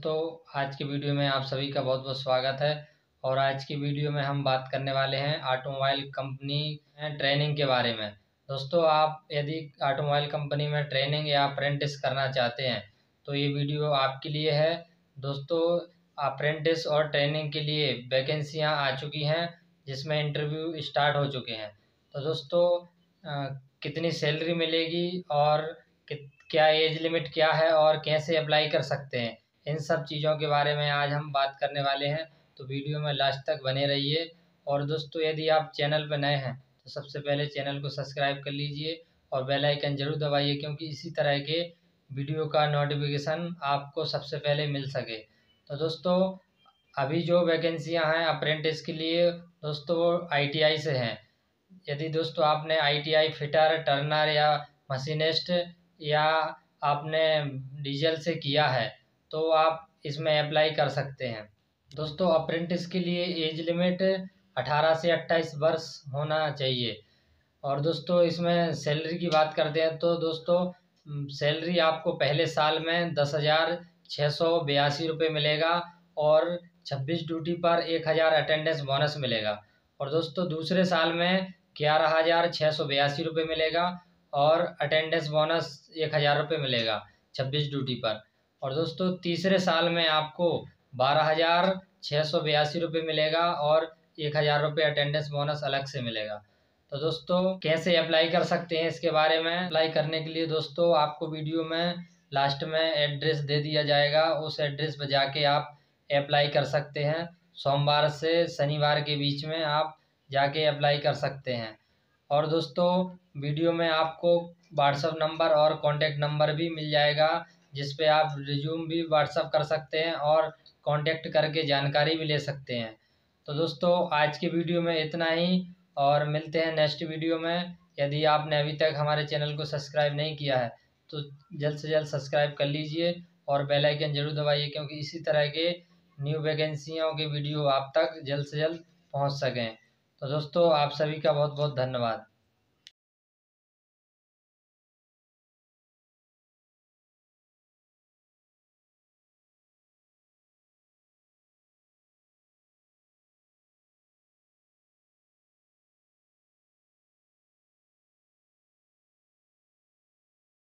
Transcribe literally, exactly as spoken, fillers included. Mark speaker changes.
Speaker 1: दोस्तों, आज की वीडियो में आप सभी का बहुत बहुत स्वागत है। और आज की वीडियो में हम बात करने वाले हैं ऑटोमोबाइल कंपनी में ट्रेनिंग के बारे में। दोस्तों, आप यदि ऑटोमोबाइल कंपनी में ट्रेनिंग या अप्रेंटिस करना चाहते हैं तो ये वीडियो आपके लिए है। दोस्तों, अप्रेंटिस और ट्रेनिंग के लिए वैकेंसियाँ आ चुकी हैं जिसमें इंटरव्यू स्टार्ट हो चुके हैं। तो दोस्तों, अ, कितनी सैलरी मिलेगी और कित क्या एज लिमिट क्या है और कैसे अप्लाई कर सकते हैं, इन सब चीज़ों के बारे में आज हम बात करने वाले हैं। तो वीडियो में लास्ट तक बने रहिए। और दोस्तों, यदि आप चैनल पर नए हैं तो सबसे पहले चैनल को सब्सक्राइब कर लीजिए और बेल आइकन जरूर दबाइए, क्योंकि इसी तरह के वीडियो का नोटिफिकेशन आपको सबसे पहले मिल सके। तो दोस्तों, अभी जो वैकेंसियां हैं अप्रेंटिस के लिए दोस्तों वो आई टी आई से हैं। यदि दोस्तों आपने I T I fitter, turner या मशीनिस्ट या आपने डीजल से किया है तो आप इसमें अप्लाई कर सकते हैं। दोस्तों, अप्रेंटिस के लिए एज लिमिट अठारह से अट्ठाईस वर्ष होना चाहिए। और दोस्तों, इसमें सैलरी की बात करते हैं तो दोस्तों सैलरी आपको पहले साल में दस हज़ार छः सौ बयासी रुपये मिलेगा और छब्बीस ड्यूटी पर एक हज़ार अटेंडेंस बोनस मिलेगा। और दोस्तों, दूसरे साल में ग्यारह हज़ार छः सौ बयासी रुपये मिलेगा और अटेंडेंस बोनस एक हज़ार रुपये मिलेगा छब्बीस ड्यूटी पर। और दोस्तों, तीसरे साल में आपको बारह हज़ार छः सौ बयासी रुपये मिलेगा और एक हज़ार रुपये अटेंडेंस बोनस अलग से मिलेगा। तो दोस्तों, कैसे अप्लाई कर सकते हैं इसके बारे में। अप्लाई करने के लिए दोस्तों आपको वीडियो में लास्ट में एड्रेस दे दिया जाएगा, उस एड्रेस पर जाके आप अप्लाई कर सकते हैं। सोमवार से शनिवार के बीच में आप जाके अप्लाई कर सकते हैं। और दोस्तों, वीडियो में आपको व्हाट्सएप नंबर और कॉन्टैक्ट नंबर भी मिल जाएगा, जिस पे आप रिज्यूम भी व्हाट्सएप कर सकते हैं और कांटेक्ट करके जानकारी भी ले सकते हैं। तो दोस्तों, आज की वीडियो में इतना ही और मिलते हैं नेक्स्ट वीडियो में। यदि आपने अभी तक हमारे चैनल को सब्सक्राइब नहीं किया है तो जल्द से जल्द सब्सक्राइब कर लीजिए और बेल आइकन जरूर दबाइए, क्योंकि इसी तरह के न्यू वैकेंसियों के वीडियो आप तक जल्द से जल्द पहुंच सकें। तो दोस्तों, आप सभी का बहुत बहुत धन्यवाद।